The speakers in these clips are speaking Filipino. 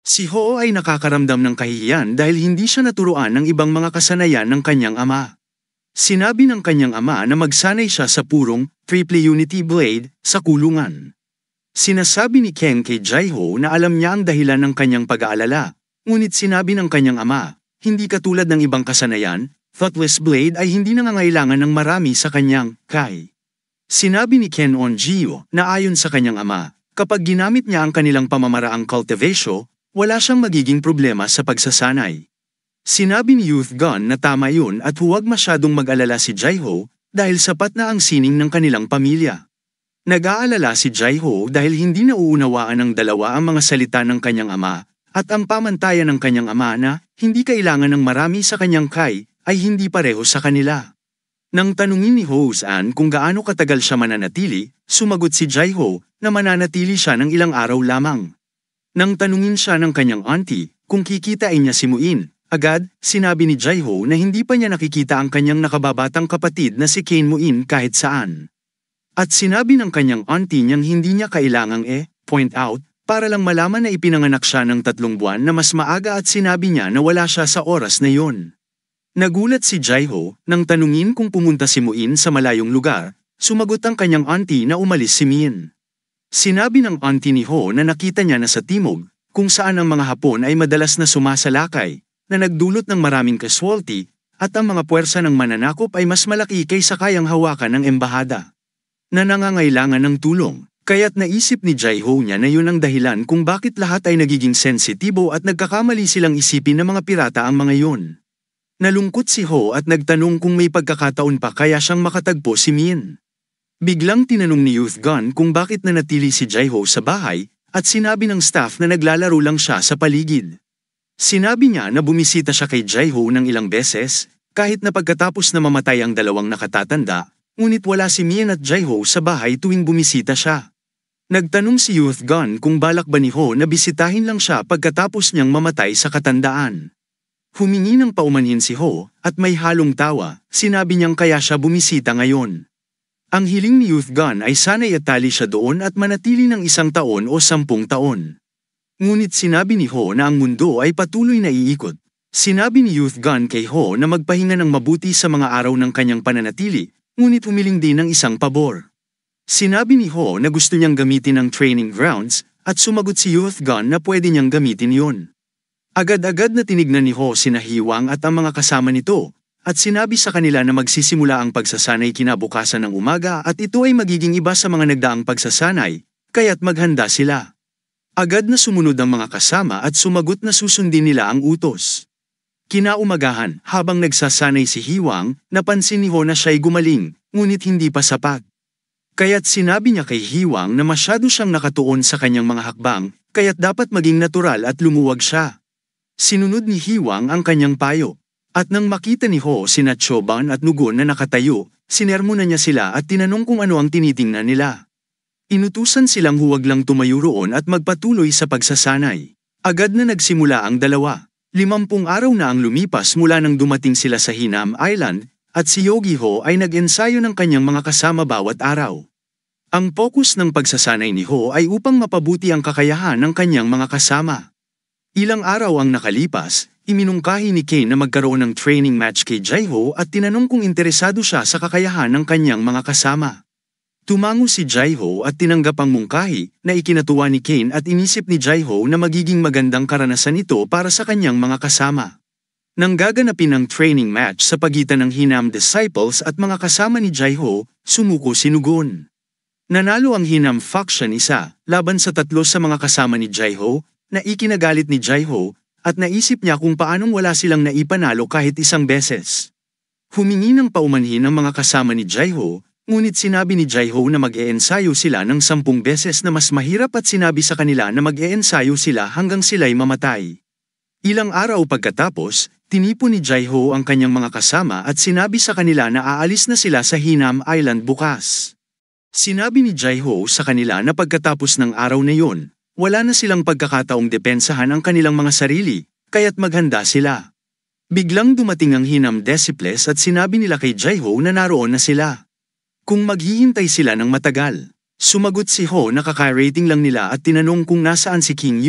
Si Ho ay nakakaramdam ng kahihiyan dahil hindi siya naturuan ng ibang mga kasanayan ng kanyang ama. Sinabi ng kanyang ama na magsanay siya sa purong Triple Unity Blade sa kulungan. Sinasabi ni Ken kay Jaiho na alam niya ang dahilan ng kanyang pag-aalala, ngunit sinabi ng kanyang ama, hindi katulad ng ibang kasanayan, Thoughtless Blade ay hindi nangangailangan ng marami sa kanyang kai. Sinabi ni Ken Onjio na ayon sa kanyang ama, kapag ginamit niya ang kanilang pamamaraang cultivation, wala siyang magiging problema sa pagsasanay. Sinabi ni Youth Gun na tama yun at huwag masyadong mag-alala si Jaiho dahil sapat na ang sining ng kanilang pamilya. Nag-aalala si Jaiho dahil hindi nauunawaan ng dalawa ang mga salita ng kanyang ama at ang pamantayan ng kanyang ama na hindi kailangan ng marami sa kanyang kai ay hindi pareho sa kanila. Nang tanungin ni Ho-san kung gaano katagal siya mananatili, sumagot si Jaiho na mananatili siya ng ilang araw lamang. Nang tanungin siya ng kanyang auntie kung kikitain niya si Muin, agad sinabi ni Jaiho na hindi pa niya nakikita ang kanyang nakababatang kapatid na si Kane Muin kahit saan. At sinabi ng kanyang auntie niyang hindi niya kailangang point out, para lang malaman na ipinanganak siya ng 3 buwan na mas maaga at sinabi niya na wala siya sa oras na yon. Nagulat si Jaiho nang tanungin kung pumunta si Muin sa malayong lugar, sumagot ang kanyang auntie na umalis si Min. Sinabi ng auntie ni Ho na nakita niya na sa timog, kung saan ang mga Hapon ay madalas na sumasalakay, na nagdulot ng maraming casualty, at ang mga puwersa ng mananakop ay mas malaki kaysa kayang hawakan ng embahada. Na nangangailangan ng tulong, kaya't naisip ni Jaiho niya na yun ang dahilan kung bakit lahat ay nagiging sensitibo at nagkakamali silang isipin na mga pirata ang mga yun. Nalungkot si Ho at nagtanong kung may pagkakataon pa kaya siyang makatagpo si Min. Biglang tinanong ni Youth Gun kung bakit nanatili si Jaiho sa bahay at sinabi ng staff na naglalaro lang siya sa paligid. Sinabi niya na bumisita siya kay Jaiho ng ilang beses, kahit na pagkatapos na mamatay ang dalawang nakatatanda, ngunit wala si Min at Jaiho sa bahay tuwing bumisita siya. Nagtanong si Youth Gun kung balak ba ni Ho na bisitahin lang siya pagkatapos niyang mamatay sa katandaan. Humingi ng paumanhin si Ho at may halong tawa, sinabi niyang kaya siya bumisita ngayon. Ang hiling ni Youth Gun ay sana'y atali siya doon at manatili ng 1 taon o 10 taon. Ngunit sinabi ni Ho na ang mundo ay patuloy na iikot. Sinabi ni Youth Gun kay Ho na magpahinga ng mabuti sa mga araw ng kanyang pananatili, ngunit humiling din ng isang pabor. Sinabi ni Ho na gusto niyang gamitin ang training grounds at sumagot si Youth Gun na pwede niyang gamitin yun. Agad-agad na tinignan ni Ho sina Hiwang at ang mga kasama nito at sinabi sa kanila na magsisimula ang pagsasanay kinabukasan ng umaga at ito ay magiging iba sa mga nagdaang pagsasanay, kaya't maghanda sila. Agad na sumunod ang mga kasama at sumagot na susundin nila ang utos. Kinaumagahan, habang nagsasanay si Hiwang, napansin ni Ho na siya'y gumaling, ngunit hindi pa sapat. Kaya't sinabi niya kay Hiwang na masyado siyang nakatuon sa kanyang mga hakbang, kaya't dapat maging natural at lumuwag siya. Sinunod ni Hiwang ang kanyang payo, at nang makita ni Ho sina Choban at Nugon na nakatayo, sinermonan niya sila at tinanong kung ano ang tinitingnan nila. Inutusan silang huwag lang tumayo roon at magpatuloy sa pagsasanay. Agad na nagsimula ang dalawa. 50 araw na ang lumipas mula nang dumating sila sa Hinam Island, at si Yogi Ho ay nag-ensayo ng kanyang mga kasama bawat araw. Ang focus ng pagsasanay ni Ho ay upang mapabuti ang kakayahan ng kanyang mga kasama. Ilang araw ang nakalipas, iminungkahi ni Kane na magkaroon ng training match kay Jaiho at tinanong kung interesado siya sa kakayahan ng kanyang mga kasama. Tumango si Jaiho at tinanggap ang mungkahi na ikinatuwa ni Kane at inisip ni Jaiho na magiging magandang karanasan ito para sa kanyang mga kasama. Nang gaganapin ang training match sa pagitan ng Hinam Disciples at mga kasama ni Jaiho, sumuko si Nugon. Nanalo ang Hinam Faction 1 laban sa 3 sa mga kasama ni Jaiho, na ikinagalit ni Jaiho, at naisip niya kung paanong wala silang naipanalo kahit 1 beses. Humingi ng paumanhin ang mga kasama ni Jaiho, ngunit sinabi ni Jaiho na mag-e-ensayo sila ng 10 beses na mas mahirap at sinabi sa kanila na mag-e-ensayo sila hanggang sila'y mamatay. Ilang araw pagkatapos, tinipon ni Jaiho ang kanyang mga kasama at sinabi sa kanila na aalis na sila sa Hinam Island bukas. Sinabi ni Jaiho sa kanila na pagkatapos ng araw na yon, wala na silang pagkakataong depensahan ang kanilang mga sarili, kaya't maghanda sila. Biglang dumating ang Hinam Disciples at sinabi nila kay Jaiho na naroon na sila. Kung maghihintay sila ng matagal, sumagot si Ho na kaka-rating lang nila at tinanong kung nasaan si King Yu,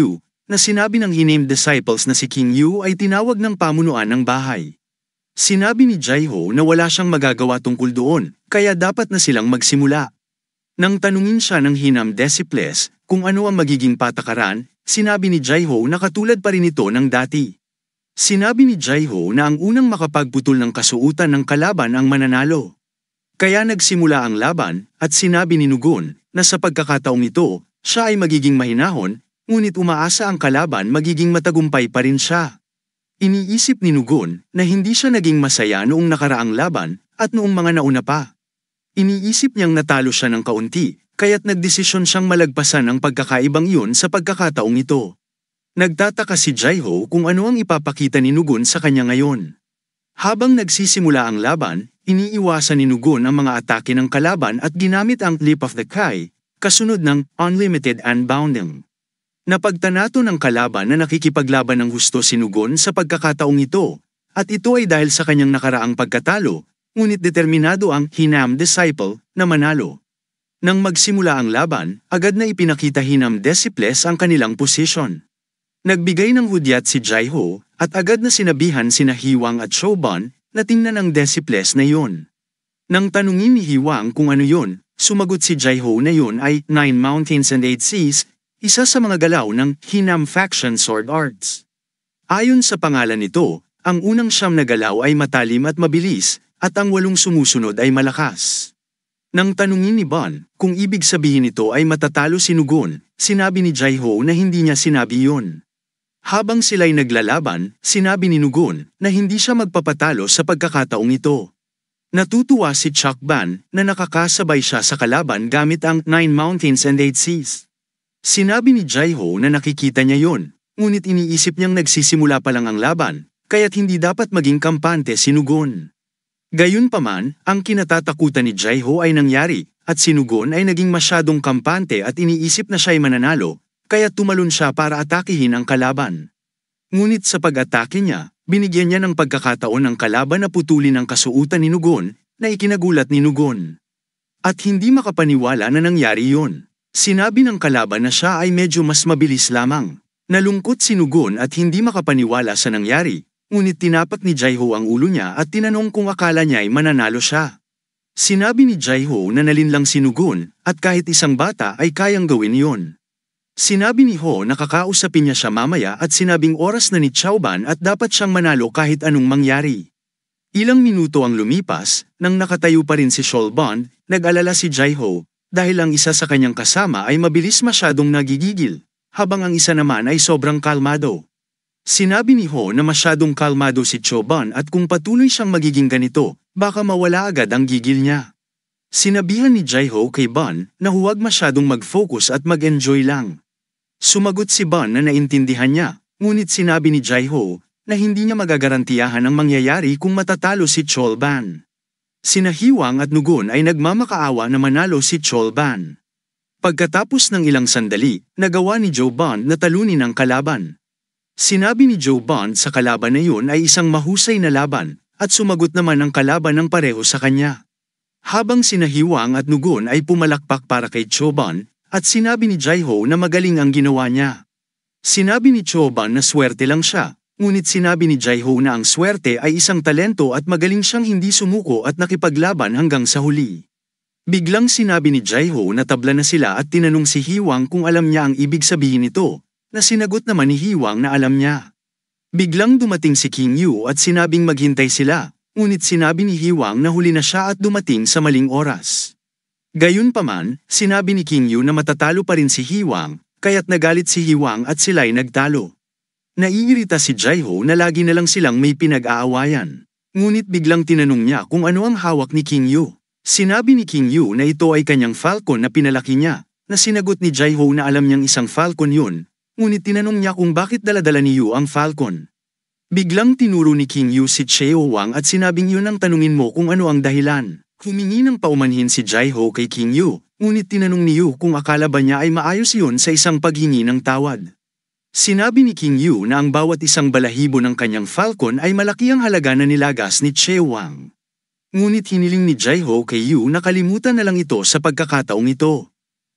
na sinabi ng hinamed disciples na si King Yu ay tinawag ng pamunuan ng bahay. Sinabi ni Jaiho na wala siyang magagawa tungkol doon, kaya dapat na silang magsimula. Nang tanungin siya ng hinamed disciples kung ano ang magiging patakaran, sinabi ni Jaiho na katulad pa rin ito ng dati. Sinabi ni Jaiho na ang unang makapagputol ng kasuutan ng kalaban ang mananalo. Kaya nagsimula ang laban, at sinabi ni Nugon na sa pagkakataong ito, siya ay magiging mahinahon, ngunit umaasa ang kalaban magiging matagumpay pa rin siya. Iniisip ni Nugon na hindi siya naging masaya noong nakaraang laban at noong mga nauna pa. Iniisip niyang natalo siya ng kaunti, kaya't nagdesisyon siyang malagpasan ang pagkakaibang iyon sa pagkakataong ito. Nagtataka si Jaiho kung ano ang ipapakita ni Nugon sa kanya ngayon. Habang nagsisimula ang laban, iniiwasan ni Nugon ang mga atake ng kalaban at ginamit ang Leap of the Kai, kasunod ng Unlimited Unbounding. Napagtanato ng kalaban na nakikipaglaban ng husto si Nugon sa pagkakataong ito, at ito ay dahil sa kanyang nakaraang pagkatalo, ngunit determinado ang hinamed disciple na manalo. Nang magsimula ang laban, agad na ipinakita hinamed disciples ang kanilang posisyon. Nagbigay ng hudyat si Jaiho at agad na sinabihan sina Hiwang at Shoban na tingnan ang disciples na yun. Nang tanungin ni Hiwang kung ano yun, sumagot si Jaiho na yun ay 9 Mountains and 8 Seas, isa sa mga galaw ng Hinam Faction Sword Arts. Ayon sa pangalan nito, ang unang 9 na galaw ay matalim at mabilis, at ang 8 sumusunod ay malakas. Nang tanungin ni Bon kung ibig sabihin nito ay matatalo si Nugon, sinabi ni Jaiho na hindi niya sinabi yun. Habang sila'y naglalaban, sinabi ni Nugon na hindi siya magpapatalo sa pagkakataong ito. Natutuwa si Chakban na nakakasabay siya sa kalaban gamit ang 9 Mountains and 8 Seas. Sinabi ni Jaiho na nakikita niya yon, ngunit iniisip niyang nagsisimula pa lang ang laban, kaya't hindi dapat maging kampante si Nugon. Gayunpaman, ang kinatatakutan ni Jaiho ay nangyari, at si Nugon ay naging masyadong kampante at iniisip na siya'y mananalo, kaya tumalon siya para atakihin ang kalaban. Ngunit sa pag-atake niya, binigyan niya ng pagkakataon ang kalaban na putulin ang kasuutan ni Nugon, na ikinagulat ni Nugon. At hindi makapaniwala na nangyari yun. Sinabi ng kalaban na siya ay medyo mas mabilis lamang. Nalungkot si Nugon at hindi makapaniwala sa nangyari, ngunit tinapak ni Jaiho ang ulo niya at tinanong kung akala niya ay mananalo siya. Sinabi ni Jaiho na nalinlang si Nugon at kahit isang bata ay kayang gawin yon. Sinabi ni Ho na kakausapin niya siya mamaya at sinabing oras na ni Chaoban at dapat siyang manalo kahit anong mangyari. Ilang minuto ang lumipas, nang nakatayo pa rin si Shoulbond, nag-alala si Jaiho, dahil ang isa sa kanyang kasama ay mabilis masyadong nagigigil, habang ang isa naman ay sobrang kalmado. Sinabi ni Ho na masyadong kalmado si Chaoban at kung patuloy siyang magiging ganito, baka mawala agad ang gigil niya. Sinabihan ni Jaiho kay Bon na huwag masyadong mag-focus at mag-enjoy lang. Sumagot si Bon na naintindihan niya, ngunit sinabi ni Jaiho na hindi niya magagarantiyahan ang mangyayari kung matatalo si Chaoban. Sina Hiwang at Nugon ay nagmamakaawa na manalo si Chaoban. Pagkatapos ng ilang sandali, nagawa ni Joe Bond na talunin ang kalaban. Sinabi ni Joe Bond sa kalaban na yun ay isang mahusay na laban, at sumagot naman ang kalaban ng pareho sa kanya. Habang sina Hiwang at Nugon ay pumalakpak para kay Chaoban, at sinabi ni Jaiho na magaling ang ginawa niya. Sinabi ni Chaoban na swerte lang siya, ngunit sinabi ni Jaiho na ang swerte ay isang talento at magaling siyang hindi sumuko at nakipaglaban hanggang sa huli. Biglang sinabi ni Jaiho na tabla na sila at tinanong si Hiwang kung alam niya ang ibig sabihin nito, na sinagot naman ni Hiwang na alam niya. Biglang dumating si King Yu at sinabing maghintay sila, ngunit sinabi ni Hiwang na huli na siya at dumating sa maling oras. Gayunpaman, sinabi ni King Yu na matatalo pa rin si Hiwang, kaya't nagalit si Hiwang at sila'y nagtalo. Naiirita si Jaiho na lagi na lang silang may pinag-aawayan. Ngunit biglang tinanong niya kung ano ang hawak ni King Yu. Sinabi ni King Yu na ito ay kanyang falcon na pinalaki niya, na sinagot ni Jaiho na alam niyang isang falcon yun, ngunit tinanong niya kung bakit daladala ni Yu ang falcon. Biglang tinuro ni King Yu si Cheo Wang at sinabing yun ang tanungin mo kung ano ang dahilan. Humingi ng paumanhin si Jaiho kay King Yu, ngunit tinanong ni Yu kung akala ba niya ay maayos yun sa isang paghingi ng tawad. Sinabi ni King Yu na ang bawat isang balahibo ng kanyang falcon ay malaki ang halaga na nilagas ni Cheo Wang. Ngunit hiniling ni Jaiho kay Yu na kalimutan na lang ito sa pagkakataong ito.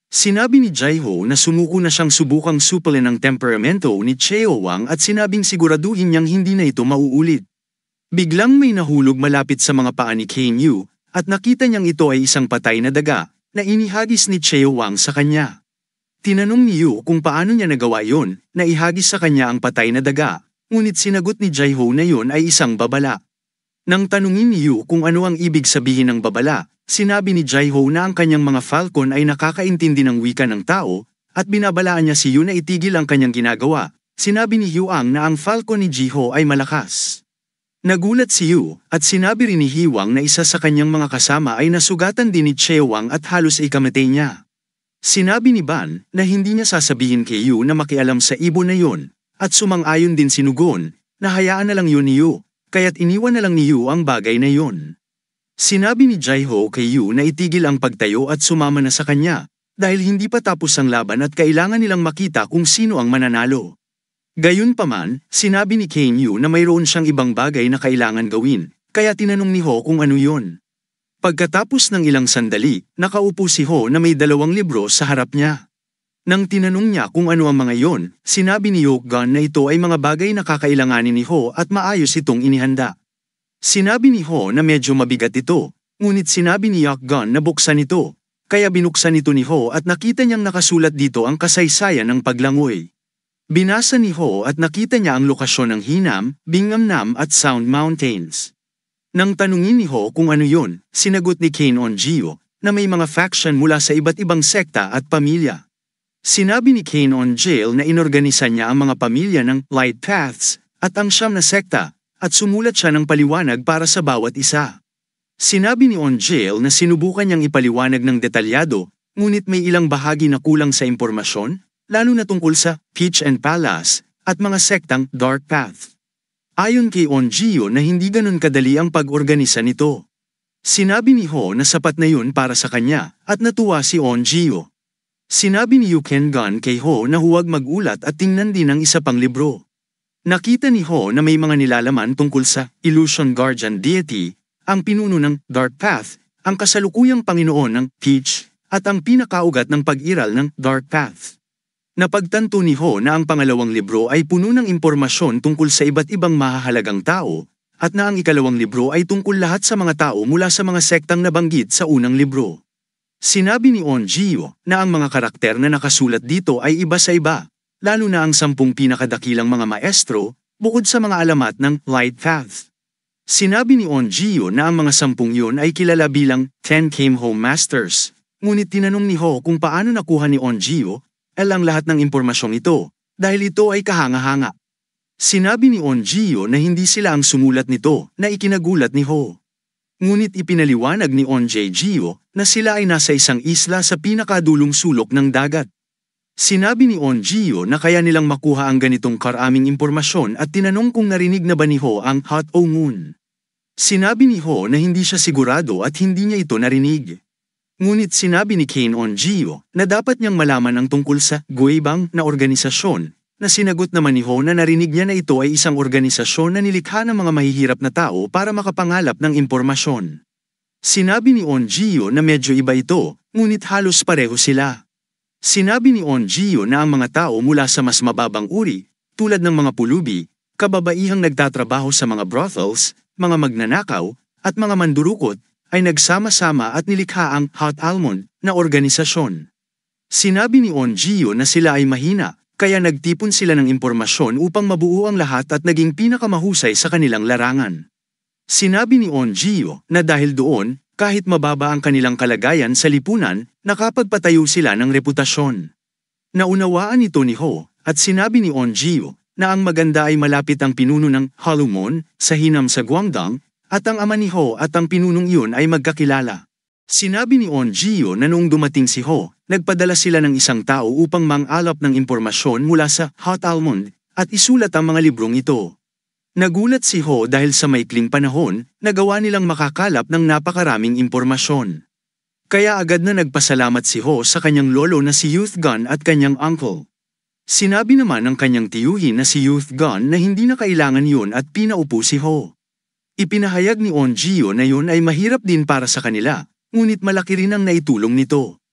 Sinabi ni Jaiho na sumuko na siyang subukang supalin ang temperamento ni Cheo Wang at sinabing siguraduhin niyang hindi na ito mauulit. Biglang may nahulog malapit sa mga paa ni Kane Yu at nakita niyang ito ay isang patay na daga na inihagis ni Cheo Wang sa kanya. Tinanong ni Yu kung paano niya nagawa yon na ihagis sa kanya ang patay na daga, ngunit sinagot ni Jaiho na yon ay isang babala. Nang tanungin ni Yu kung ano ang ibig sabihin ng babala, sinabi ni Jaiho na ang kanyang mga falcon ay nakakaintindi ng wika ng tao at binabalaan niya si Yu na itigil ang kanyang ginagawa. Sinabi ni Hyuang na ang falcon ni Jiho ay malakas. Nagulat si Yu at sinabi rin ni Hyuang na isa sa kanyang mga kasama ay nasugatan din ni Cheo Wang at halos ay kamatay niya. Sinabi ni Ban na hindi niya sasabihin kay Yu na makialam sa ibon na yon, at sumang-ayon din si Nugon na hayaan na lang yun ni Yu, kaya't iniwan na lang ni Yu ang bagay na yon. Sinabi ni Jaiho kay Yu na itigil ang pagtayo at sumama na sa kanya, dahil hindi pa tapos ang laban at kailangan nilang makita kung sino ang mananalo. Gayunpaman, sinabi ni Kane Yu na mayroon siyang ibang bagay na kailangan gawin, kaya tinanong ni Ho kung ano yon. Pagkatapos ng ilang sandali, nakaupo si Ho na may 2 libro sa harap niya. Nang tinanong niya kung ano ang mga yon, sinabi ni Yokgun na ito ay mga bagay na kakailanganin ni Ho at maayos itong inihanda. Sinabi ni Ho na medyo mabigat ito, ngunit sinabi ni Yokgun na buksan ito, kaya binuksan ito ni Ho at nakita niyang nakasulat dito ang kasaysayan ng paglangoy. Binasa ni Ho at nakita niya ang lokasyon ng Hinam, Bingamnam at Sound Mountains. Nang tanungin ni Ho kung ano yon, sinagot ni Kane Onjio na may mga faction mula sa iba't ibang sekta at pamilya. Sinabi ni Kane Onjil na inorganisa niya ang mga pamilya ng Light Paths at ang 9 na sekta at sumulat siya ng paliwanag para sa bawat isa. Sinabi ni Onjil na sinubukan niyang ipaliwanag ng detalyado, ngunit may ilang bahagi na kulang sa impormasyon, lalo na tungkol sa Peach and Palace at mga sektang Dark Path. Ayon kay Onjio na hindi ganun kadali ang pag-organisa nito. Sinabi ni Ho na sapat na yun para sa kanya at natuwa si Onjio. Sinabi ni Yukengun kay Ho na huwag magulat at tingnan din ang isa pang libro. Nakita ni Ho na may mga nilalaman tungkol sa Illusion Guardian Deity, ang pinuno ng Dark Path, ang kasalukuyang Panginoon ng Peach, at ang pinakaugat ng pag-iral ng Dark Path. Napagtanto ni Ho na ang pangalawang libro ay puno ng impormasyon tungkol sa iba't ibang mahahalagang tao, at na ang ikalawang libro ay tungkol lahat sa mga tao mula sa mga sektang nabanggit sa unang libro. Sinabi ni Onjio na ang mga karakter na nakasulat dito ay iba sa iba, lalo na ang 10 pinakadakilang mga maestro, bukod sa mga alamat ng Light Path. Sinabi ni Onjio na ang mga 10 yun ay kilala bilang 10 Came Home Masters, ngunit tinanong ni Ho kung paano nakuha ni Onjio ang lahat ng impormasyong ito, dahil ito ay kahanga-hanga. Sinabi ni Onjio na hindi sila ang sumulat nito na ikinagulat ni Ho. Ngunit ipinaliwanag ni Onjio na sila ay nasa isang isla sa pinakadulong sulok ng dagat. Sinabi ni Onjio na kaya nilang makuha ang ganitong karaming impormasyon at tinanong kung narinig na ba ni Ho ang Hot O Moon. Sinabi ni Ho na hindi siya sigurado at hindi niya ito narinig. Ngunit sinabi ni Kane Onjio na dapat niyang malaman ang tungkol sa Guibang na organisasyon, na sinagot naman ni Ho na narinig niya na ito ay isang organisasyon na nilikha ng mga mahihirap na tao para makapangalap ng impormasyon. Sinabi ni Onjio na medyo iba ito, ngunit halos pareho sila. Sinabi ni Onjio na ang mga tao mula sa mas mababang uri, tulad ng mga pulubi, kababaihang nagtatrabaho sa mga brothels, mga magnanakaw, at mga mandurukot, ay nagsama-sama at nilikha ang Hot Almond na organisasyon. Sinabi ni Onjio na sila ay mahina, kaya nagtipon sila ng impormasyon upang mabuo ang lahat at naging pinakamahusay sa kanilang larangan. Sinabi ni Onjio na dahil doon, kahit mababa ang kanilang kalagayan sa lipunan, nakapagpatayo sila ng reputasyon. Naunawaan ito ni Ho, at sinabi ni Onjio na ang maganda ay malapit ang pinuno ng Halumon sa Hinam sa Guangdong, at ang ama ni Ho at ang pinunong iyon ay magkakilala. Sinabi ni Onjio na noong dumating si Ho, nagpadala sila ng isang tao upang mang-alap ng impormasyon mula sa Hot Almond at isulat ang mga librong ito. Nagulat si Ho dahil sa maikling panahon, nagawa nilang makakalap ng napakaraming impormasyon. Kaya agad na nagpasalamat si Ho sa kanyang lolo na si Youthgun at kanyang uncle. Sinabi naman ng kanyang tiyuhin na si Youthgun na hindi na kailangan yun at pinaupo si Ho. Ipinahayag ni Onjio na yun ay mahirap din para sa kanila, ngunit malaki rin ang naitulong nito.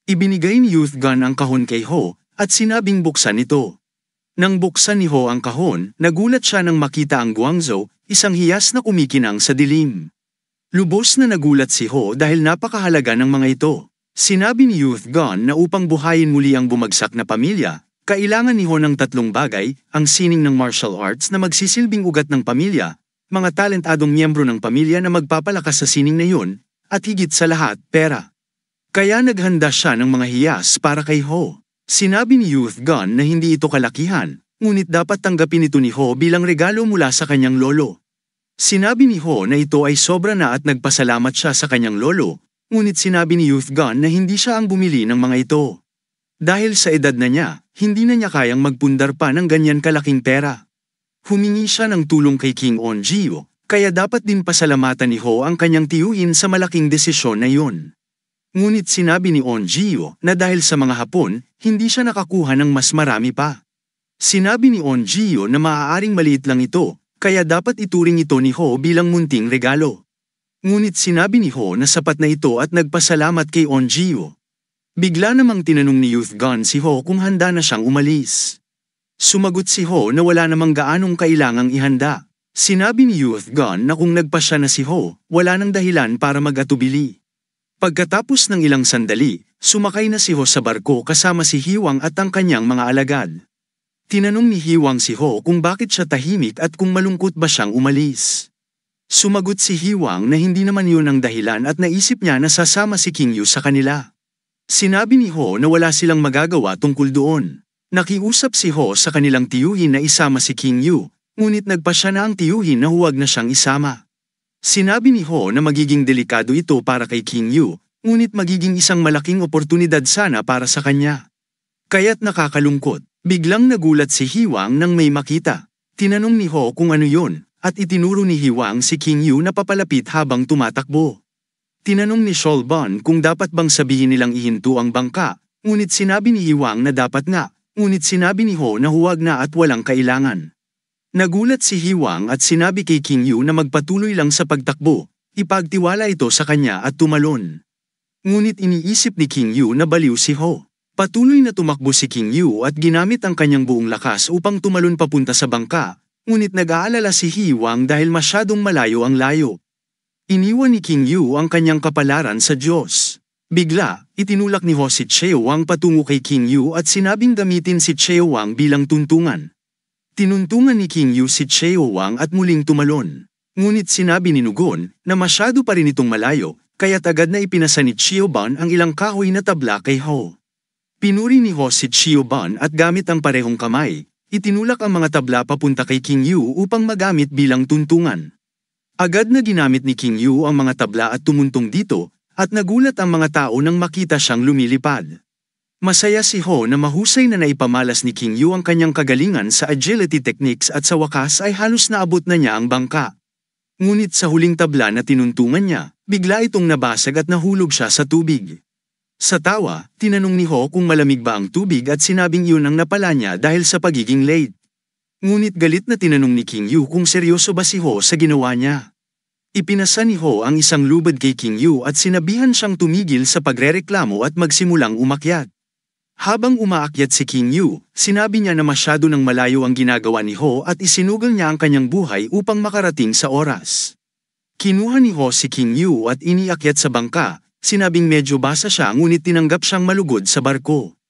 Ibinigay ni Youth Gun ang kahon kay Ho, at sinabing buksan ito. Nang buksan ni Ho ang kahon, nagulat siya nang makita ang Guangzhou, isang hiyas na kumikinang sa dilim. Lubos na nagulat si Ho dahil napakahalaga ng mga ito. Sinabi ni Youth Gun na upang buhayin muli ang bumagsak na pamilya, kailangan ni Ho ng 3 bagay, ang sining ng martial arts na magsisilbing ugat ng pamilya, mga talentadong miyembro ng pamilya na magpapalakas sa sining na yun, at higit sa lahat, pera. Kaya naghanda siya ng mga hiyas para kay Ho. Sinabi ni Youth Gun na hindi ito kalakihan, ngunit dapat tanggapin ito ni Ho bilang regalo mula sa kanyang lolo. Sinabi ni Ho na ito ay sobra na at nagpasalamat siya sa kanyang lolo, ngunit sinabi ni Youth Gun na hindi siya ang bumili ng mga ito. Dahil sa edad na niya, hindi na niya kayang magpundar pa ng ganyan kalaking pera. Humingi siya ng tulong kay King Onjio, kaya dapat din pasalamatan ni Ho ang kanyang tiyuhin sa malaking desisyon na yun. Ngunit sinabi ni Onjio na dahil sa mga Hapon, hindi siya nakakuha ng mas marami pa. Sinabi ni Onjio na maaaring maliit lang ito, kaya dapat ituring ito ni Ho bilang munting regalo. Ngunit sinabi ni Ho na sapat na ito at nagpasalamat kay Onjio. Bigla namang tinanong ni Youth Gun si Ho kung handa na siyang umalis. Sumagot si Ho na wala namang gaanong kailangang ihanda. Sinabi ni Youth Gun na kung nagpasya na si Ho, wala nang dahilan para mag-atubili. Pagkatapos ng ilang sandali, sumakay na si Ho sa barko kasama si Hiwang at ang kanyang mga alagad. Tinanong ni Hiwang si Ho kung bakit siya tahimik at kung malungkot ba siyang umalis. Sumagot si Hiwang na hindi naman yun ang dahilan at naisip niya na sasama si King Yu sa kanila. Sinabi ni Ho na wala silang magagawa tungkol doon. Nakiusap si Ho sa kanilang tiyuhin na isama si King Yu, ngunit nagpasya na ang tiyuhin na huwag na siyang isama. Sinabi ni Ho na magiging delikado ito para kay King Yu, ngunit magiging isang malaking oportunidad sana para sa kanya. Kaya't nakakalungkot, biglang nagulat si Hiwang nang may makita. Tinanong ni Ho kung ano yun, at itinuro ni Hiwang si King Yu na papalapit habang tumatakbo. Tinanong ni Sholban kung dapat bang sabihin nilang ihinto ang bangka, ngunit sinabi ni Hiwang na dapat nga, ngunit sinabi ni Ho na huwag na at walang kailangan. Nagulat si Hiwang at sinabi kay King Yu na magpatuloy lang sa pagtakbo, ipagtiwala ito sa kanya at tumalon. Ngunit iniisip ni King Yu na baliw si Ho. Patuloy na tumakbo si King Yu at ginamit ang kanyang buong lakas upang tumalon papunta sa bangka, ngunit nag-aalala si Hiwang dahil masyadong malayo ang layo. Iniwan ni King Yu ang kanyang kapalaran sa Diyos. Bigla, itinulak ni Ho si Cheo-wang patungo kay King Yu at sinabing gamitin si Cheo-wang bilang tuntungan. Tinuntungan ni King Yu si Cheo-wang at muling tumalon. Ngunit sinabi ni Nugon na masyado pa rin itong malayo, kaya't agad na ipinasa ni Cheo-ban ang ilang kahoy na tabla kay Ho. Pinuri ni Ho si Cheo-ban at gamit ang parehong kamay, itinulak ang mga tabla papunta kay King Yu upang magamit bilang tuntungan. Agad na ginamit ni King Yu ang mga tabla at tumuntong dito, at nagulat ang mga tao nang makita siyang lumilipad. Masaya si Ho na mahusay na naipamalas ni King Yu ang kanyang kagalingan sa agility techniques at sa wakas ay halos naabot na niya ang bangka. Ngunit sa huling tabla na tinuntungan niya, bigla itong nabasag at nahulog siya sa tubig. Sa tawa, tinanong ni Ho kung malamig ba ang tubig at sinabing yun ang napala niya dahil sa pagiging late. Ngunit galit na tinanong ni King Yu kung seryoso ba si Ho sa ginawa niya. Ipinasa ni Ho ang isang lubad kay King Yu at sinabihan siyang tumigil sa pagrereklamo at magsimulang umakyat. Habang umaakyat si King Yu, sinabi niya na masyado nang malayo ang ginagawa ni Ho at isinugal niya ang kanyang buhay upang makarating sa oras. Kinuha ni Ho si King Yu at iniakyat sa bangka, sinabing medyo basa siya ngunit tinanggap siyang malugod sa barko.